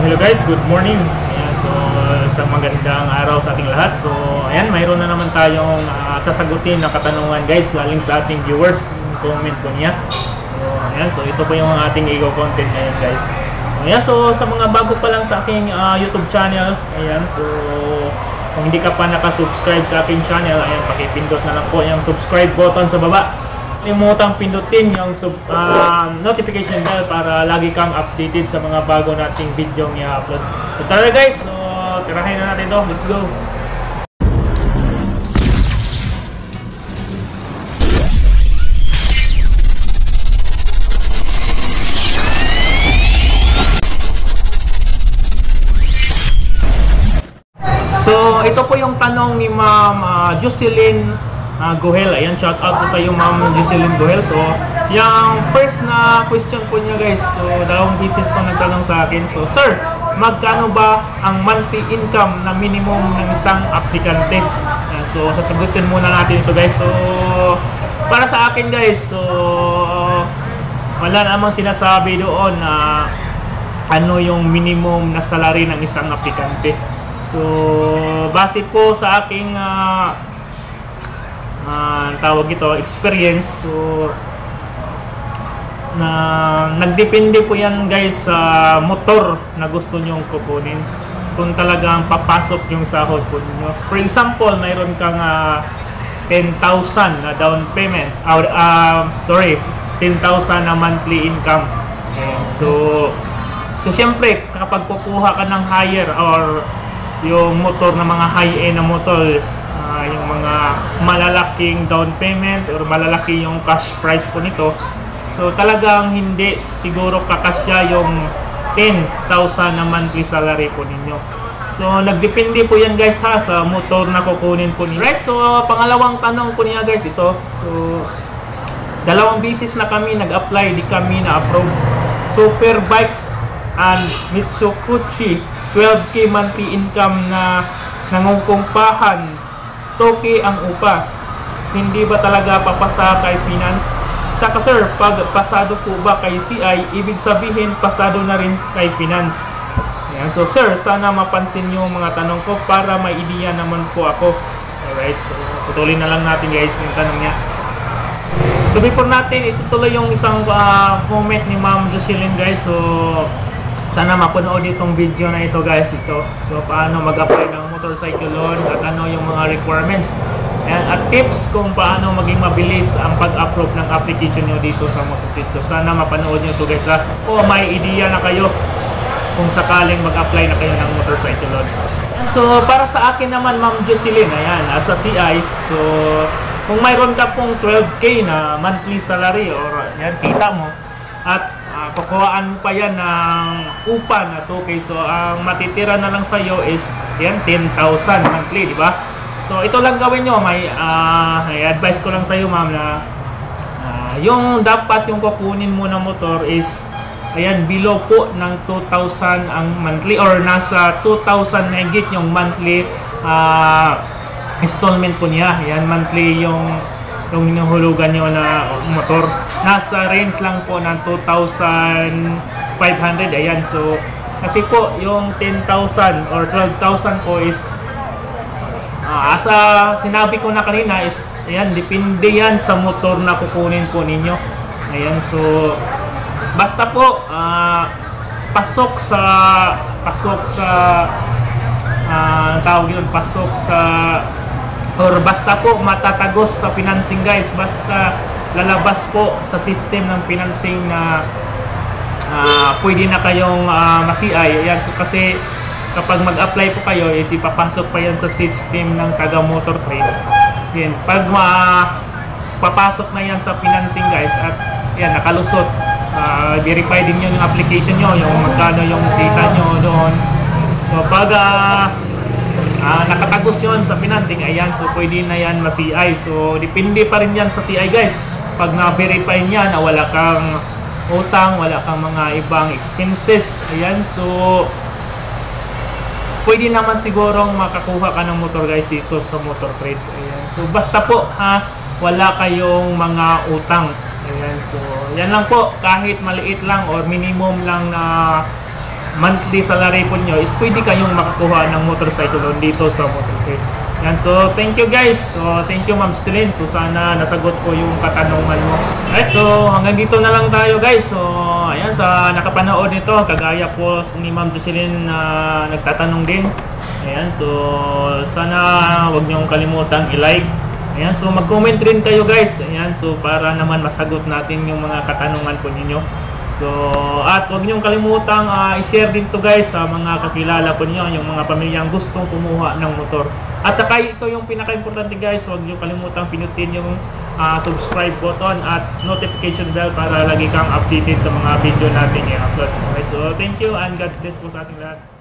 Hello guys, good morning. Ayan, so sa magandang araw sa ating lahat. So ayan, mayroon na naman tayong sasagutin na katanungan guys galing sa ating viewers. Comment po niya. So ayan, so ito po yung ating i-content ngayon guys. Ayan, so sa mga bago pa lang sa aking YouTube channel, ayan, so kung hindi ka pa nakasubscribe sa aking channel, ayan, pakipindot na lang po yung subscribe button sa baba. Limutang pindutin yung notification bell para lagi kang updated sa mga bago nating video i-upload. So tara guys, so tirahin na natin to. Let's go! So ito po yung tanong ni Ma'am Jocelyn Gohel. Ayan, shout out po sa iyo Ma'am Jocelyn Gohel. So, yung first na question po niya guys, so dalawang beses po nagtanong sa akin. So, sir, magkano ba ang monthly income na minimum ng isang aplikante? Ayan, so, sasagutin muna natin ito guys. So, para sa akin guys, so wala namang sinasabi doon na ano yung minimum na salary ng isang aplikante. So, base po sa aking tawag ito, experience. So, nagdepende po yan guys sa motor na gusto nyong kukunin. Kung talagang papasok yung sahod po ninyo. For example, mayroon kang 10,000 na down payment. 10,000 na monthly income. So syempre, kapag kukuha ka ng higher or yung motor na mga high-end na motor, yung mga malalaking down payment or malalaki yung cash price po nito, so talagang hindi siguro kakasya yung 10,000 na monthly salary po ninyo. So nagdepende po yan guys ha sa motor na kukunin po ninyo. Right, so pangalawang tanong po niya guys ito. So dalawang beses na kami nag-apply, di kami na-approve. Super Bikes and Mitsubishi 12K monthly income na nangungkumpahan, 2K ang upa. Hindi ba talaga papasa kay finance? Saka sir, pag pasado po ba kay CI, ibig sabihin pasado na rin kay finance. Ayan. So sir, sana mapansin nyo mga tanong ko para may idea naman po ako. Alright, so tutuloy na lang natin guys yung tanong niya. So before natin itutuloy yung isang comment ni Ma'am Jocelyn guys. So sana mapanood itong video na ito guys. So paano mag-apply ng motorcycle loan at ano yung mga requirements. At tips kung paano maging mabilis ang pag-approve ng application nyo dito sa motorcycle. So sana mapanood nyo ito guys ha. O may idea na kayo kung sakaling mag-apply na kayo ng motorcycle loan. So para sa akin naman Ma'am Jocelyn, ayan, as a CI, so kung mayroon ka pong 12K na monthly salary or yan, kita mo, at kukuhaan mo pa yan ng upa na 2K. So, ang matitira na lang sa'yo is yan, 10,000 monthly, di ba? So, ito lang gawin nyo. May advice ko lang sa'yo, ma'am, na yung dapat yung kukunin mo na motor is ayan, below po ng 2,000 ang monthly or nasa 2,000 na higit yung monthly installment po niya. Ayan, monthly yung hinuhulugan nyo na motor. Nasa range lang po ng 2,500. Ayan, so kasi po yung 10,000 or 12,000 po is asa sinabi ko na kanina is ayan, depende yan sa motor na kukunin po ninyo. Ayan, so basta po pasok sa tawag yun, pasok sa or basta po matatagos sa financing guys, basta lalabas po sa system ng financing na pwede na kayong ma-CI. Ayan, so kasi kapag mag-apply po kayo is ipapasok pa yan sa system ng taga motor trade. Yan, pag papasok na yan sa financing guys at yan, nakalusot, verify din yun yung application nyo, yung magkano yung data nyo doon. So pag nakatagos yun sa financing, ayan, so pwede na yan ma-CI. So depende pa rin yan sa CI guys. Pag na-verify niya na wala kang utang, wala kang mga ibang expenses, ayan, so pwede naman sigurong makakuha ka ng motor guys dito sa motor trade. Ayan, so basta po wala kayong mga utang. Ayan, so yan lang po, kahit maliit lang or minimum lang na monthly salary po nyo is pwede kayong makakuha ng motorcycle dito sa Motorcade. Yan, so thank you guys. So thank you Ma'am Celine. So sana nasagot ko yung katanungan mo. Alright, so hanggang dito na lang tayo guys. So ayan, sa nakapanood nito, kagaya po ni Ma'am Jocelyn na nagtatanong din. Ayan, so sana wag niyong kalimutan i-like. Ayan, so mag-comment rin kayo guys. Ayan, so para naman masagot natin yung mga katanungan po ninyo. So, at huwag niyong kalimutang i-share din to guys sa mga kakilala po niyo, yung mga pamilyang gustong kumuha ng motor. At saka ito yung pinaka-importante guys, huwag niyong kalimutang pinutin yung subscribe button at notification bell para lagi kang updated sa mga video natin i-upload. Okay, so thank you and God bless po sa ating lahat.